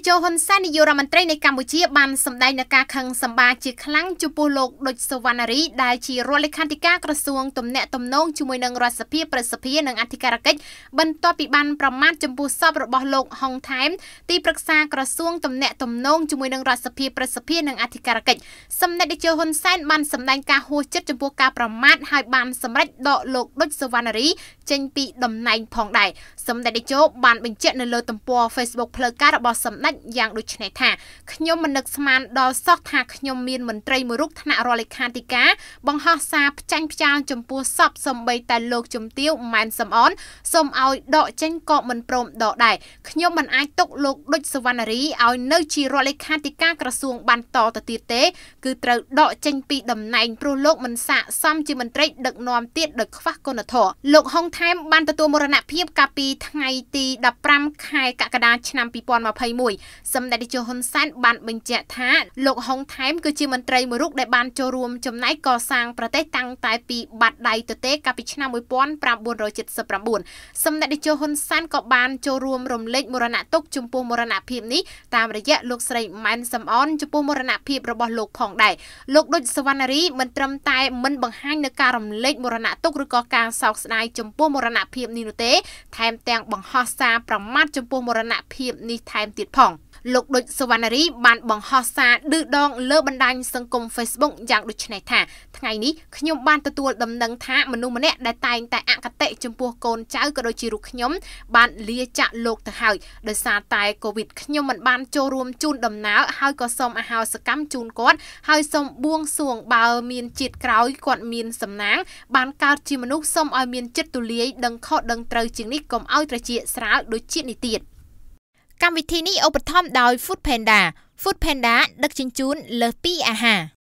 ជោហ៊ុនសែននាយករដ្ឋមន្ត្រីនៃកម្ពុជាបានសម្ដែងនៅការខឹងសម្បាជាខ្លាំងចំពោះលោកដូចសុវណ្ណារីដែលជារដ្ឋលេខាធិការក្រសួងទំនាក់ទំនងជាមួយនឹងរដ្ឋសភាប្រសិទ្ធិនិងអធិការកិច្ចបន្ទាប់ពីបានប្រមាថចំពោះសពរបស់លោកហុងថែមទីប្រឹក្សាក្រសួងទំនាក់ទំនងជាមួយនឹងរដ្ឋសភាប្រសិទ្ធិនិងអធិការកិច្ចសម្ដេចតេជោហ៊ុនសែនបានសម្ដែងការហួសចិត្តចំពោះការប្រមាថហើយបានសម្រេចដកលោកដូចសុវណ្ណារីចេញពីតំណែងផងដែរសម្ដេចតេជោបានបញ្ជាក់នៅលើទំព័រ Facebook ផ្លូវការរបស់សម្ដេចយ៉ាងដូចនេះថាខ្ញុំមិននឹកស្មានដល់សោះថាខ្ញុំមានមន្ត្រីមួយរូបថ្នាក់រដ្ឋលេខាធិការបង្ហោះសារផ្ចាញ់ផ្ចាលចំពោះសពសំបីតែលោកជំទាវម៉ែនសំអនសូមឲ្យដកចេញក៏មិនព្រមដកដែរខ្ញុំមិនអាចទុកលោកដូចសុវណ្ណារីឲ្យនៅជារដ្ឋលេខាធិការក្រសួងបានតទៅទៀតទេគឺត្រូវដកចេញពីតំណែងព្រោះលោកមិនស័ក្តិសមជាមន្ត្រីដឹកនាំទៀតដោយខ្វះគុណធម៌លោកហុងថែមបានទទួលមរណភាពកាលពីថ្ងៃទី15ខែកក្កដាឆ្នាំ2021សម្ដេចតេជោហ៊ុនសែនបានបញ្ជាក់ថាលោកហុងថែមគឺជាមន្ត្រីមួយរូបដែលបានចូលរួមចំណែកកសាងប្រទេសតាំងតែពីបាត់ដៃទទេកាលពីឆ្នាំ1979សម្ដេចតេជោហ៊ុនសែនក៏បានចូលរួមរំលែកមរណទុក្ខចំពោះមរណភាពនេះតាមរយៈលោកស្រីម៉ែនសំអនចំពោះមរណភាពរបស់លោកផងដែរលោកដូចសុវណ្ណារីមិនត្រឹមតែមិនបង្ហាញនៅការរំលែកមរណទុក្ខឬក៏ការសោកស្ដាយចំពោះមរណភាពនេះនោះទេថែមទាំងបង្ហោះសារប្រមាថចំពោះមរណភាពនេះថែមទៀតផងលោកដូចសុវណ្ណារីបានបង្ហោះសារឌឺដងលើបណ្ដាញសង្គម Facebook យ៉ាងដូចនេះថាថ្ងៃនេះខ្ញុំបានទទួលដំណឹងថាមនុស្សម្នាក់ដែលតែងតែអគតិចំពោះកូនចៅក៏ដូចជារូបខ្ញុំបានលាចាកលោកទៅហើយដោយសារតែកូវីដខ្ញុំមិនបានចូលរួមជូនដំណើរហើយក៏សូមអហោសកម្មជូនគាត់ហើយសូមបួងសួងបើមានជាតិក្រោយគាត់មានសំណាងបានកើតជាមនុស្សសូមឲ្យមានចិត្តទូលាយដឹងខុសដឹងត្រូវជាងនេះកុំឲ្យត្រជាស្រាលដូចជានេះទៀតកម្មវិធីនេះឧបត្ថម្ភដោយ Food Panda ដឹកជញ្ជូនលើសពីអាហារ